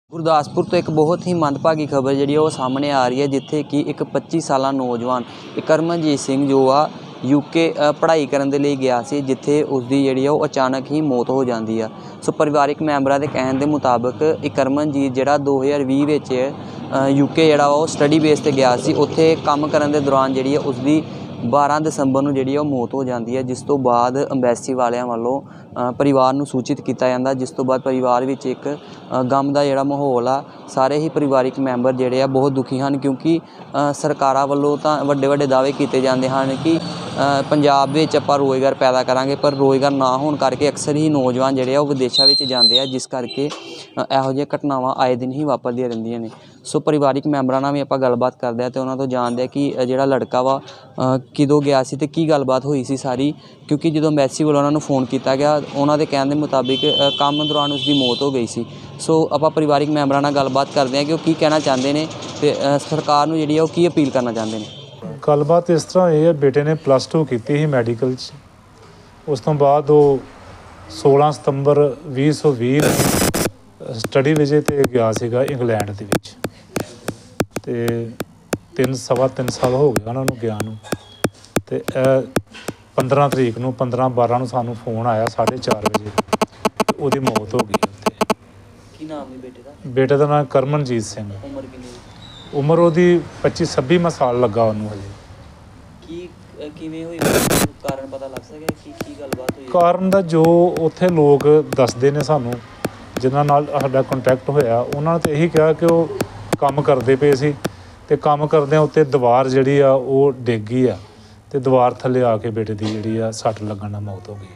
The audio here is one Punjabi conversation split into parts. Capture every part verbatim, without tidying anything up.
ਗੁਰਦਾਸਪੁਰ ਤੋਂ ਇੱਕ ਬਹੁਤ ਹੀ ਮੰਦਭਾਗੀ ਖਬਰ ਜਿਹੜੀ ਉਹ ਸਾਹਮਣੇ ਆ ਰਹੀ ਹੈ, ਜਿੱਥੇ ਕਿ ਇੱਕ ਪੱਚੀ ਸਾਲਾ ਨੌਜਵਾਨ ਕਰਮਨਜੀਤ ਸਿੰਘ ਜੋ ਆ ਯੂਕੇ ਪੜ੍ਹਾਈ ਕਰਨ ਦੇ ਲਈ ਗਿਆ ਸੀ, ਜਿੱਥੇ ਉਸਦੀ ਜਿਹੜੀ ਆ ਉਹ ਅਚਾਨਕ ਹੀ ਮੌਤ ਹੋ ਜਾਂਦੀ ਆ। ਸੋ ਪਰਿਵਾਰਿਕ ਮੈਂਬਰਾਂ ਦੇ ਕਹਿਣ ਦੇ ਮੁਤਾਬਕ ਇਹ ਕਰਮਨਜੀਤ ਜਿਹੜਾ ਦੋ ਹਜ਼ਾਰ ਵੀਹ ਵਿੱਚ ਯੂਕੇ ਜਿਹੜਾ ਉਹ ਸਟੱਡੀ ਬੇਸ 'ਤੇ ਗਿਆ ਸੀ, ਉੱਥੇ ਕੰਮ ਕਰਨ ਦੇ ਦੌਰਾਨ ਜਿਹੜੀ ਆ ਉਸਦੀ ਬਾਰ੍ਹਾਂ ਦਸੰਬਰ ਨੂੰ ਜਿਹੜੀ ਉਹ ਮੌਤ ਹੋ ਜਾਂਦੀ ਹੈ, ਜਿਸ ਤੋਂ ਬਾਅਦ ਅੰਬੈਸੀ ਵਾਲਿਆਂ ਵੱਲੋਂ ਪਰਿਵਾਰ ਨੂੰ ਸੂਚਿਤ ਕੀਤਾ ਜਾਂਦਾ, ਜਿਸ ਤੋਂ ਬਾਅਦ ਪਰਿਵਾਰ ਵਿੱਚ ਇੱਕ ਗਮ ਦਾ ਜਿਹੜਾ ਮਾਹੌਲ ਆ। ਸਾਰੇ ਹੀ ਪਰਿਵਾਰਿਕ ਮੈਂਬਰ ਜਿਹੜੇ ਆ ਬਹੁਤ ਦੁਖੀ ਹਨ, ਕਿਉਂਕਿ ਸਰਕਾਰਾਂ ਵੱਲੋਂ ਤਾਂ ਵੱਡੇ ਵੱਡੇ ਦਾਅਵੇ ਕੀਤੇ ਜਾਂਦੇ ਹਨ ਕਿ ਪੰਜਾਬ ਵਿੱਚ ਆਪਾਂ ਰੁਜ਼ਗਾਰ ਪੈਦਾ ਕਰਾਂਗੇ, ਪਰ ਰੁਜ਼ਗਾਰ ਨਾ ਹੋਣ ਕਰਕੇ ਅਕਸਰ ਹੀ ਨੌਜਵਾਨ ਜਿਹੜੇ ਆ ਉਹ ਵਿਦੇਸ਼ਾਂ ਵਿੱਚ ਜਾਂਦੇ ਆ, ਜਿਸ ਕਰਕੇ ਇਹੋ ਜਿਹੀਆਂ ਘਟਨਾਵਾਂ ਆਏ ਦਿਨ ਹੀ ਵਾਪਰਦੀਆਂ ਰਹਿੰਦੀਆਂ ਨੇ। ਸੋ ਪਰਿਵਾਰਿਕ ਮੈਂਬਰਾਂ ਨਾਲ ਵੀ ਆਪਾਂ ਗੱਲਬਾਤ ਕਰਦੇ ਹਾਂ ਅਤੇ ਉਹਨਾਂ ਤੋਂ ਜਾਣਦੇ ਹਾਂ ਕਿ ਜਿਹੜਾ ਲੜਕਾ ਵਾ ਕਦੋਂ ਗਿਆ ਸੀ ਅਤੇ ਕੀ ਗੱਲਬਾਤ ਹੋਈ ਸੀ ਸਾਰੀ, ਕਿਉਂਕਿ ਜਦੋਂ ਅੰਬੈਸੀ ਵੱਲੋਂ ਉਹਨਾਂ ਨੂੰ ਫੋਨ ਕੀਤਾ ਗਿਆ, ਉਹਨਾਂ ਦੇ ਕਹਿਣ ਦੇ ਮੁਤਾਬਿਕ ਕੰਮ ਦੌਰਾਨ ਉਸਦੀ ਮੌਤ ਹੋ ਗਈ ਸੀ। ਸੋ ਆਪਾਂ ਪਰਿਵਾਰਿਕ ਮੈਂਬਰਾਂ ਨਾਲ ਗੱਲਬਾਤ ਕਰਦੇ ਹਾਂ ਕਿ ਉਹ ਕੀ ਕਹਿਣਾ ਚਾਹੁੰਦੇ ਨੇ ਅਤੇ ਸਰਕਾਰ ਨੂੰ ਜਿਹੜੀ ਆ ਉਹ ਕੀ ਅਪੀਲ ਕਰਨਾ ਚਾਹੁੰਦੇ ਨੇ। ਗੱਲਬਾਤ ਇਸ ਤਰ੍ਹਾਂ ਇਹ ਹੈ, ਬੇਟੇ ਨੇ ਪਲੱਸ ਟੂ ਕੀਤੀ ਸੀ ਮੈਡੀਕਲ 'ਚ। ਉਸ ਤੋਂ ਬਾਅਦ ਉਹ ਸੋਲ੍ਹਾਂ ਸਤੰਬਰ ਵੀਹ ਸੌ ਵੀਹ ਸਟੱਡੀ ਵਿਜੇ 'ਤੇ ਗਿਆ ਸੀਗਾ ਇੰਗਲੈਂਡ ਦੇ ਵਿੱਚ, ਅਤੇ ਤਿੰਨ ਸਵਾ ਤਿੰਨ ਸਾਲ ਹੋ ਗਏ ਉਹਨਾਂ ਨੂੰ ਗਿਆ ਨੂੰ। ਅਤੇ ਇਹ ਪੰਦਰਾਂ ਤਰੀਕ ਨੂੰ ਪੰਦਰਾਂ ਬਾਰਾਂ ਨੂੰ ਸਾਨੂੰ ਫੋਨ ਆਇਆ ਸਾਢੇ ਚਾਰ ਵਜੇ, ਉਹਦੀ ਮੌਤ ਹੋ ਗਈ ਉੱਥੇ। ਕੀ ਨਾਮ ਹੈ ਬੇਟੇ ਦਾ? ਬੇਟੇ ਦਾ ਨਾਮ ਕਰਮਨਜੀਤ ਸਿੰਘ। ਉਮਰ ਕਿੰਨੀ? ਉਮਰ ਉਹਦੀ ਪੱਚੀ ਛੱਬੀਵਾਂ ਸਾਲ ਲੱਗਾ ਉਹਨੂੰ ਹਜੇ। ਕੀ ਕਿਵੇਂ ਹੋਈ, ਕਾਰਨ ਪਤਾ ਲੱਗ ਸਕਿਆ ਕੀ ਕੀ ਗੱਲਬਾਤ ਹੋਈ? ਕਾਰਨ ਦਾ ਜੋ ਉੱਥੇ ਲੋਕ ਦੱਸਦੇ ਨੇ ਸਾਨੂੰ, ਜਿਨ੍ਹਾਂ ਨਾਲ ਸਾਡਾ ਕੰਟੈਕਟ ਹੋਇਆ, ਉਹਨਾਂ ਨੇ ਤਾਂ ਇਹੀ ਕਿਹਾ ਕਿ ਉਹ ਕੰਮ ਕਰਦੇ ਪਏ ਸੀ ਅਤੇ ਕੰਮ ਕਰਦਿਆਂ ਉੱਤੇ ਦੀਵਾਰ ਜਿਹੜੀ ਆ ਉਹ ਡਿੱਗ ਗਈ ਆ, ਅਤੇ ਦੀਵਾਰ ਥੱਲੇ ਆ ਕੇ ਬੇਟੇ ਦੀ ਜਿਹੜੀ ਆ ਸੱਟ ਲੱਗਣ ਨਾਲ ਮੌਤ ਹੋ ਗਈ।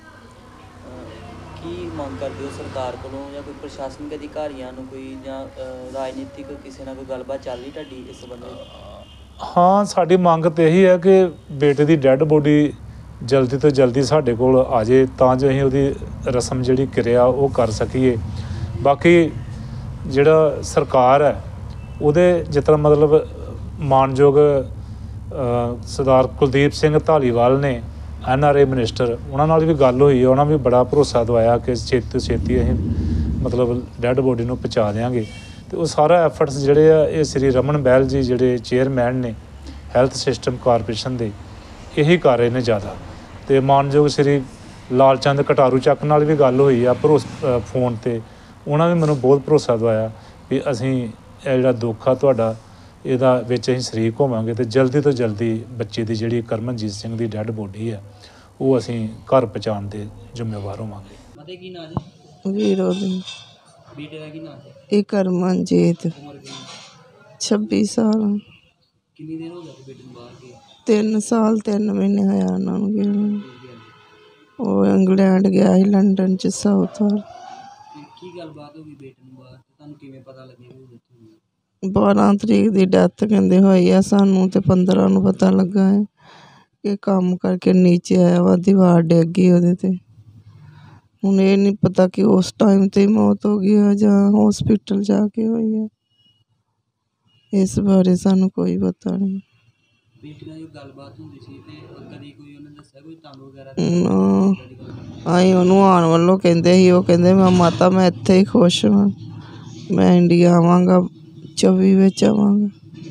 ਕੀ ਮੰਗ ਕਰਦੇ ਹੋ ਸਰਕਾਰ ਕੋਲੋਂ, ਜਾਂ ਕੋਈ ਪ੍ਰਸ਼ਾਸਨਿਕ ਅਧਿਕਾਰੀਆਂ ਨੂੰ, ਕੋਈ ਜਾਂ ਰਾਜਨੀਤਿਕ ਕਿਸੇ ਨਾਲ ਕੋਈ ਗੱਲਬਾਤ ਚੱਲ ਰਹੀ ਤੁਹਾਡੀ ਇਸ ਸੰਬੰਧ? ਹਾਂ, ਸਾਡੀ ਮੰਗ ਤਾਂ ਇਹੀ ਹੈ ਕਿ ਬੇਟੇ ਦੀ ਡੈੱਡ ਬੋਡੀ ਜਲਦੀ ਤੋਂ ਜਲਦੀ ਸਾਡੇ ਕੋਲ ਆ ਜਾਏ, ਤਾਂ ਜੋ ਅਸੀਂ ਉਹਦੀ ਰਸਮ ਜਿਹੜੀ ਕਿਰਿਆ ਉਹ ਕਰ ਸਕੀਏ। ਬਾਕੀ ਜਿਹੜਾ ਸਰਕਾਰ ਹੈ ਉਹਦੇ ਜਿਸ ਤਰ੍ਹਾਂ ਮਤਲਬ ਮਾਣਯੋਗ ਸਰਦਾਰ ਕੁਲਦੀਪ ਸਿੰਘ ਧਾਲੀਵਾਲ ਨੇ, ਐਨ ਆਰ ਏ ਮਿਨਿਸਟਰ, ਉਹਨਾਂ ਨਾਲ ਵੀ ਗੱਲ ਹੋਈ, ਉਹਨਾਂ ਵੀ ਬੜਾ ਭਰੋਸਾ ਦਵਾਇਆ ਕਿ ਛੇਤੀ ਤੋਂ ਛੇਤੀ ਅਸੀਂ ਮਤਲਬ ਡੈੱਡ ਬੋਡੀ ਨੂੰ ਪਹੁੰਚਾ ਦਿਆਂਗੇ। ਅਤੇ ਉਹ ਸਾਰਾ ਐਫਰਟਸ ਜਿਹੜੇ ਆ ਇਹ ਸ੍ਰੀ ਰਮਨ ਬਹਿਲ ਜੀ ਜਿਹੜੇ ਚੇਅਰਮੈਨ ਨੇ ਹੈਲਥ ਸਿਸਟਮ ਕਾਰਪੋਰੇਸ਼ਨ ਦੇ, ਇਹੀ ਕਰ ਰਹੇ ਨੇ ਜ਼ਿਆਦਾ। ਅਤੇ ਮਾਣਯੋਗ ਸ੍ਰੀ ਲਾਲ ਚੰਦ ਕਟਾਰੂ ਚੱਕ ਨਾਲ ਵੀ ਗੱਲ ਹੋਈ ਆ ਭਰੋਸ ਫੋਨ 'ਤੇ, ਉਹਨਾਂ ਵੀ ਮੈਨੂੰ ਬਹੁਤ ਭਰੋਸਾ ਦਵਾਇਆ ਵੀ ਅਸੀਂ ਇਹ ਜਿਹੜਾ ਦੁੱਖ ਆ ਤੁਹਾਡਾ, ਇਹਦਾ ਵਿੱਚ ਅਸੀਂ ਸ਼ਰੀਕ ਹੋਵਾਂਗੇ ਅਤੇ ਜਲਦੀ ਤੋਂ ਜਲਦੀ ਬੱਚੇ ਦੀ ਜਿਹੜੀ ਕਰਮਨਜੀਤ ਸਿੰਘ ਦੀ ਡੈੱਡ ਬੋਡੀ ਆ ਉਹ ਅਸੀਂ ਘਰ ਪਹੁੰਚਾਉਣ ਦੇ ਜ਼ਿੰਮੇਵਾਰ ਹੋਵਾਂਗੇ। ਮਤੇ ਕੀ ਨਾਂ ਜੀ? ਵੀਰੋ ਦੀ। ਬੇਟੇ ਦਾ ਕੀ ਨਾਂ ਹੈ? ਇਹ ਕਰਮਨਜੀਤ। ਉਮਰ ਕਿੰਨੀ? ਛੱਬੀ ਸਾਲ। ਕਿੰਨੀ ਦਿਨ ਹੋ ਗਏ ਬੇਟੇ ਨੂੰ ਬਾਹਰ ਗਏ? ਤਿੰਨ ਸਾਲ ਤਿੰਨ ਮਹੀਨੇ ਹੋਇਆ ਉਹਨਾਂ ਨੂੰ ਗਏ। ਉਹ ਇੰਗਲੈਂਡ ਗਿਆ ਸੀ, ਲੰਡਨ 'ਚ ਸਾਊਥ ਵੱਲ। ਕੀ ਗੱਲਬਾਤ ਹੋ ਗਈ ਬੇਟੇ ਨੂੰ ਬਾਹਰ, ਤੁਹਾਨੂੰ ਕਿਵੇਂ ਪਤਾ ਲੱਗਿਆ ਵੀ ਉਹ ਬਾਰਾਂ ਤਰੀਕ ਦੀ ਡੈਥ ਕਹਿੰਦੇ ਹੋਈ ਆ, ਸਾਨੂੰ ਤੇ ਪੰਦਰਾਂ ਨੂੰ ਪਤਾ ਲੱਗਾ ਹੈ ਕਿ ਕੰਮ ਕਰਕੇ ਨੀਚੇ ਆਇਆ ਵਾ, ਦੀਵਾਰ ਡਿੱਗ ਗਈ ਉਹਦੇ 'ਤੇ। ਹੁਣ ਇਹ ਨਹੀਂ ਪਤਾ ਕਿ ਉਸ ਟਾਈਮ 'ਤੇ ਹੀ ਮੌਤ ਹੋ ਗਈ ਆ ਜਾਂ ਹੌਸਪੀਟਲ ਜਾ ਕੇ ਹੋਈ ਆ, ਇਸ ਬਾਰੇ ਸਾਨੂੰ ਕੋਈ ਪਤਾ ਨਹੀਂ। ਬੇਟੇ ਨਾਲ ਜੋ ਗੱਲਬਾਤ ਹੁੰਦੀ ਸੀ ਤੇ ਕਦੀ ਕੋਈ ਉਹਨੇ ਦੱਸਿਆ ਕੋਈ ਤੁਹਾਨੂੰ ਵਗੈਰਾ? ਅਸੀਂ ਉਹਨੂੰ ਆਉਣ ਵੱਲੋਂ ਕਹਿੰਦੇ ਸੀ, ਉਹ ਕਹਿੰਦੇ ਮੈਂ ਮਾਤਾ ਮੈਂ ਇੱਥੇ ਹੀ ਖੁਸ਼ ਹਾਂ, ਮੈਂ ਇੰਡੀਆ ਆਵਾਂਗਾ, ਚੌਵੀ ਵਿੱਚ ਆਵਾਂਗਾ,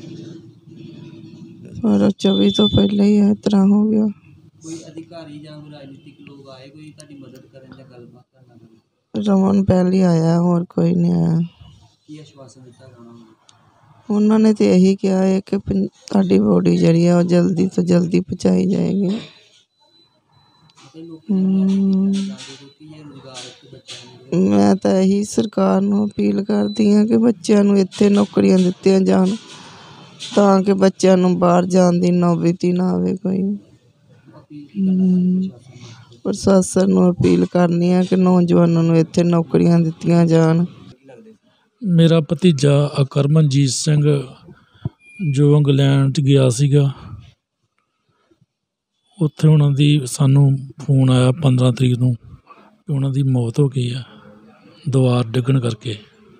ਪਰ ਚੌਵੀ ਤੋਂ ਪਹਿਲਾਂ ਹੀ ਇਸ ਤਰ੍ਹਾਂ ਹੋ ਗਿਆ। ਕੋਈ ਅਧਿਕਾਰੀ ਜਾਂ ਰਾਜਨੀਤਿਕ ਲੋਕ ਆਏ ਕੋਈ ਤੁਹਾਡੀ ਮਦਦ ਕਰਨ ਜਾਂ ਗੱਲਬਾਤ ਕਰਨ? ਰਮਨ ਪਹਿਲੀ ਆਇਆ, ਹੋਰ ਕੋਈ ਨਹੀਂ ਆਇਆ। ਕੀ ਆਸ਼ਵਾਸਨ ਦਿੱਤਾ ਉਹਨਾਂ ਨੂੰ? ਉਹਨਾਂ ਨੇ ਤਾਂ ਇਹੀ ਕਿਹਾ ਹੈ ਕਿ ਤੁਹਾਡੀ ਬੋਡੀ ਜਿਹੜੀ ਆ ਉਹ ਜਲਦੀ ਤੋਂ ਜਲਦੀ ਪਹੁੰਚਾਈ ਜਾਏਗੀ। ਮੈਂ ਤਾਂ ਇਹੀ ਸਰਕਾਰ ਨੂੰ ਅਪੀਲ ਕਰਦੀ ਹਾਂ ਕਿ ਬੱਚਿਆਂ ਨੂੰ ਇੱਥੇ ਨੌਕਰੀਆਂ ਦਿੱਤੀਆਂ ਜਾਣ, ਤਾਂ ਕਿ ਬੱਚਿਆਂ ਨੂੰ ਬਾਹਰ ਜਾਣ ਦੀ ਨੌਬਤ ਹੀ ਨਾ ਆਵੇ ਕੋਈ। ਪ੍ਰਸ਼ਾਸਨ ਨੂੰ ਅਪੀਲ ਕਰਨੀ ਆ ਕਿ ਨੌਜਵਾਨਾਂ ਨੂੰ ਇੱਥੇ ਨੌਕਰੀਆਂ ਦਿੱਤੀਆਂ ਜਾਣ। ਮੇਰਾ ਭਤੀਜਾ ਕਰਮਨਜੀਤ ਸਿੰਘ ਜੋ ਇੰਗਲੈਂਡ 'ਚ ਗਿਆ ਸੀਗਾ, ਉੱਥੇ ਉਹਨਾਂ ਦੀ ਸਾਨੂੰ ਫੋਨ ਆਇਆ ਪੰਦਰਾਂ ਤਰੀਕ ਨੂੰ ਕਿ ਉਹਨਾਂ ਦੀ ਮੌਤ ਹੋ ਗਈ ਆ ਦੀਵਾਰ ਡਿੱਗਣ ਕਰਕੇ।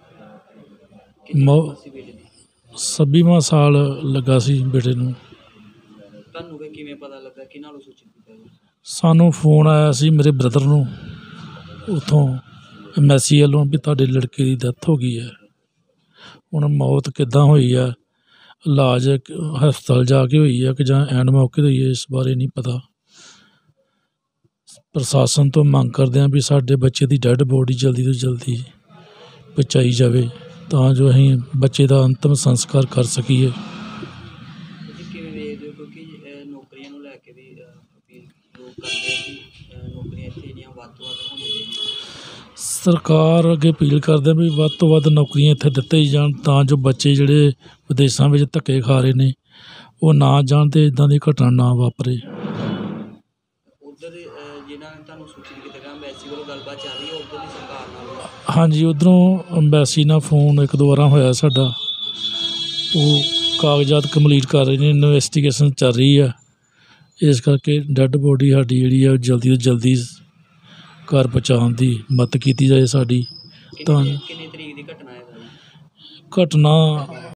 ਮੌ ਛੱਬੀਵਾਂ ਸਾਲ ਲੱਗਾ ਸੀ ਬੇਟੇ ਨੂੰ। ਤੁਹਾਨੂੰ ਕਿਵੇਂ ਪਤਾ ਲੱਗਾ, ਕਿਹਨਾਂ ਨੂੰ ਸੂਚਿਤ ਕੀਤਾ? ਸਾਨੂੰ ਫੋਨ ਆਇਆ ਸੀ ਮੇਰੇ ਬ੍ਰਦਰ ਨੂੰ ਉੱਥੋਂ, ਐਮਬੈਸੀ ਵੱਲੋਂ, ਵੀ ਤੁਹਾਡੇ ਲੜਕੇ ਦੀ ਡੈਥ ਹੋ ਗਈ ਹੈ। ਹੁਣ ਮੌਤ ਕਿੱਦਾਂ ਹੋਈ ਆ, ਇਲਾਜ ਕ- ਹਸਪਤਾਲ ਜਾ ਕੇ ਹੋਈ ਆ ਕਿ ਜਾਂ ਐਂਡ ਮੌਕੇ 'ਤੇ ਹੋਈ ਹੈ, ਇਸ ਬਾਰੇ ਨਹੀਂ ਪਤਾ। ਪ੍ਰਸ਼ਾਸਨ ਤੋਂ ਮੰਗ ਕਰਦੇ ਹਾਂ ਵੀ ਸਾਡੇ ਬੱਚੇ ਦੀ ਡੈੱਡ ਬੋਡੀ ਜਲਦੀ ਤੋਂ ਜਲਦੀ ਪਹੁੰਚਾਈ ਜਾਵੇ ਤਾਂ ਜੋ ਅਸੀਂ ਬੱਚੇ ਦਾ ਅੰਤਿਮ ਸੰਸਕਾਰ ਕਰ ਸਕੀਏ। ਤੁਸੀਂ ਕਿਵੇਂ ਵੇਖਦੇ ਹੋ, ਕਿਉਂਕਿ ਅ, ਨੌਕਰੀਆਂ ਨੂੰ ਲੈ ਕੇ ਵੀ ਅ, ਅਪੀਲ ਲੋਕ ਕਰਦੇ ਆ ਕਿ ਅ, ਨੌਕਰੀਆਂ ਇੱਥੇ ਜਿਹੜੀਆਂ ਵੱਧ ਤੋਂ ਵੱਧ ਹੋਣੀਆਂ ਚਾਹੀਦੀਆਂ। ਸਰਕਾਰ ਅੱਗੇ ਅਪੀਲ ਕਰਦੇ ਆ ਵੀ ਵੱਧ ਤੋਂ ਵੱਧ ਨੌਕਰੀਆਂ ਇੱਥੇ ਦਿੱਤੇ ਜਾਣ ਤਾਂ ਜੋ ਬੱਚੇ ਜਿਹੜੇ ਵਿਦੇਸ਼ਾਂ ਵਿੱਚ ਧੱਕੇ ਖਾ ਰਹੇ ਨੇ ਉਹ ਨਾ ਜਾਣ ਅਤੇ ਇੱਦਾਂ ਦੀ ਘਟਨਾ ਨਾ ਵਾਪਰੇ। ਉੱਧਰ ਅ, ਜਿਨ੍ਹਾਂ ਨੇ ਤੁਹਾਨੂੰ ਸੂਚਿਤ ਕੀਤਾ ਗਿਆ ਐਮਬੈਸੀ ਵੱਲੋਂ ਗੱਲਬਾਤ ਚੱਲ ਰਹੀ ਹੈ ਉੱਧਰ ਦੀ ਸਰਕਾਰ ਨਾਲ। ਹਾਂਜੀ, ਉੱਧਰੋਂ ਅੰਬੈਸੀ ਨਾਲ ਫੋਨ ਇੱਕ ਦੋ ਵਾਰਾਂ ਹੋਇਆ ਸਾਡਾ, ਉਹ ਕਾਗਜ਼ਾਤ ਕੰਪਲੀਟ ਕਰ ਰਹੇ ਨੇ, ਇਨਵੈਸਟੀਗੇਸ਼ਨ ਚੱਲ ਰਹੀ ਆ। ਇਸ ਕਰਕੇ ਡੈੱਡ ਬੋਡੀ ਸਾਡੀ ਜਿਹੜੀ ਆ ਉਹ ਜਲਦੀ ਤੋਂ ਜਲਦੀ ਘਰ ਪਹੁੰਚਾਉਣ ਦੀ ਮਦਦ ਕੀਤੀ ਜਾਏ ਸਾਡੀ। ਤਾਂ ਕਿੰਨੀ ਕਿੰਨੀ ਤਰੀਕ ਦੀ ਘਟਨਾ ਹੈ ਸਾਰੀ? ਘਟਨਾ